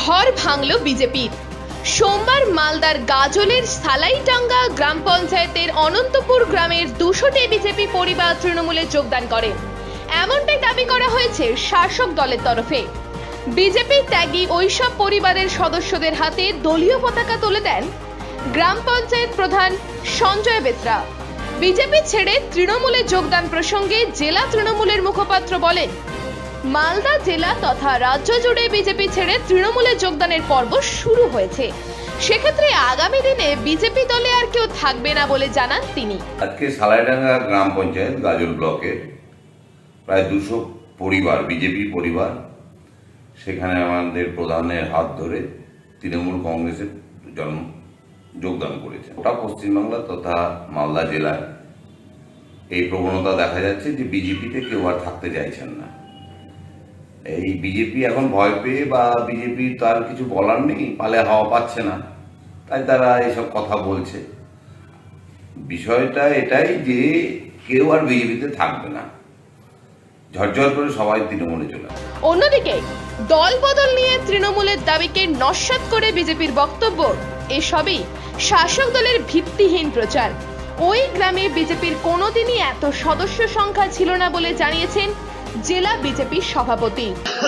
ঘর ভাঙল বিজেপির। সোমবার মালদার গাজলের সালাইডাঙ্গা গ্রাম পঞ্চায়েতের অনন্তপুর গ্রামের 200টি বিজেপি পরিবার তৃণমূলে যোগদান করে, এমনটাই দাবি করা হয়েছে শাসক দলের তরফে। বিজেপি ত্যাগী ওইসব পরিবারের সদস্যদের হাতে দলীয় পতাকা তুলে দেন গ্রাম পঞ্চায়েত প্রধান সঞ্জয় বেসরা। বিজেপি ছেড়ে তৃণমূলে যোগদান প্রসঙ্গে জেলা তৃণমূলের মুখপাত্র বলেন, মালদা জেলা তথা রাজ্য জুড়ে বিজেপি ছেড়ে তৃণমূলে যোগদানের পর্ব শুরু হয়েছে। সেক্ষেত্রে আগামী দিনে বিজেপি দলে আর কেউ থাকবে না বলে জানান তিনি। আজকে সালাইডাঙ্গা গ্রাম পঞ্চায়েত গাজল ব্লকের প্রায় 200 পরিবার, বিজেপি পরিবার, সেখানে আমাদের প্রধানের হাত ধরে তৃণমূল কংগ্রেসের যোগদান করেছে। ওটা পশ্চিমবাংলা তথা মালদা জেলায় এই প্রবণতা দেখা যাচ্ছে যে বিজেপিতে কেউ আর থাকতে চাইছেন না। এই বিজেপি এখন ভয় পেয়ে বা বিজেপি তার কিছু বলার নেই, পালে হাওয়া পাচ্ছে না, তাই তারা এসব কথা বলছে। বিষয়টা এটাই যে কেউ আর বিজেপিতে থাকবে না, ঝরঝর করে সবাই তৃণমূলে চলে। অন্যদিকে দল বদল নিয়ে তৃণমূলের দাবিকে নস্যাৎ করে বিজেপির বক্তব্য, এসবই শাসক দলের ভিত্তিহীন প্রচার। ওই গ্রামে বিজেপির কোনোদিনই এত সদস্য সংখ্যা ছিল না বলে জানিয়েছেন জেলা বিজেপি সভাপতি।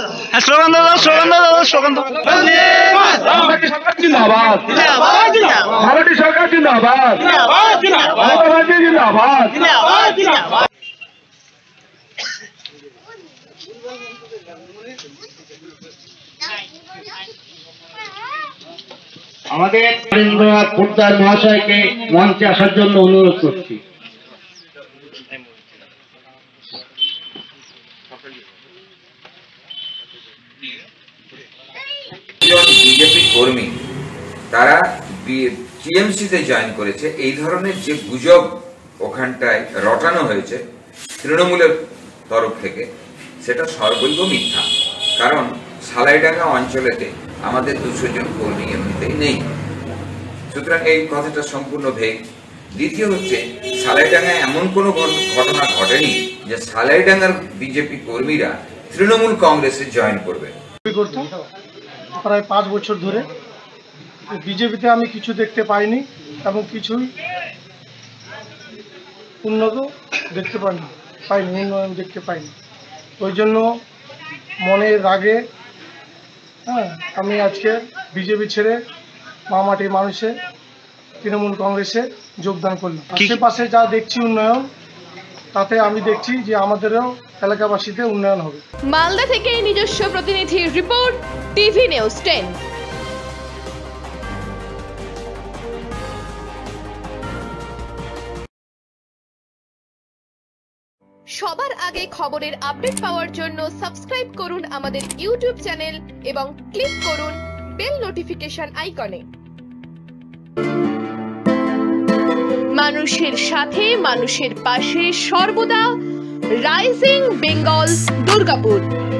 আমাদের নরেন্দ্রনাথ পোদ্দার মহাশয়কে মঞ্চে আসার জন্য অনুরোধ করছি। বিজেপি কর্মী তারা টিএমসিতে জয়েন করেছে, এই ধরনের যে গুজব ওখানটায় রটানো হয়েছে তৃণমূলের তরফ থেকে, সেটা সর্বৈব মিথ্যা। কারণ সালাইডাঙ্গা অঞ্চলেতে আমাদের 200 জন কর্মী এমনিতেই নেই, সুতরাং এই কথাটা সম্পূর্ণ ভেগ। দ্বিতীয় হচ্ছে, সালাইডাঙ্গায় এমন কোনো ঘটনা ঘটেনি যে সালাইডাঙ্গার বিজেপি কর্মীরা তৃণমূল কংগ্রেসে জয়েন করবে। প্রায় 5 বছর ধরে বিজেপিতে আমি কিছু দেখতে পাইনি এবং কিছুই উন্নত দেখতে পাইনি, উন্নয়ন দেখতে পাইনি। ওই জন্য মনের রাগে আমি আজকে বিজেপি ছেড়ে মামাটির মানুষে তৃণমূল কংগ্রেসে যোগদান করলাম। আশেপাশে যা দেখছি উন্নয়ন, তাতে আমি দেখছি যে আমাদেরও এলাকাবাসীতে উন্নয়ন হবে। মালদা থেকে নিজস্ব প্রতিনিধি রিপোর্ট, টিভি নিউজ 10। সবার আগে খবরের আপডেট পাওয়ার জন্য সাবস্ক্রাইব করুন আমাদের ইউটিউব চ্যানেল এবং ক্লিক করুন বেল নোটিফিকেশন আইকনে। মানুষের সাথে, মানুষের পাশে সর্বদা রাইজিং বেঙ্গল দুর্গাপুর।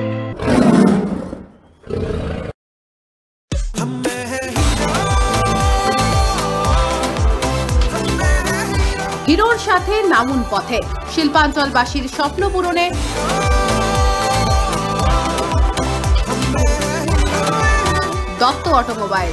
হিরোর সাথে নামুন পথে, শিল্পাঞ্চলবাসীর স্বপ্ন পূরণে দত্ত অটোমোবাইল।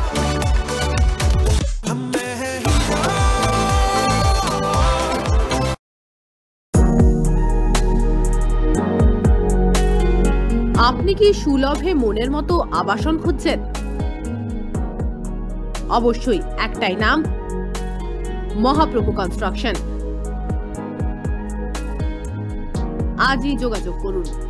আপনি কি সুলভে মনের মতো আবাসন খুঁজছেন? অবশ্যই একটাই নাম, মহাপ্রভু কনস্ট্রাকশন। আজই যোগাযোগ করুন।